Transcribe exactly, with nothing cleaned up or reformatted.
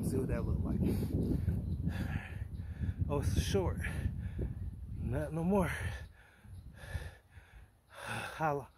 see what that look like. Oh, it's short. Not no more. How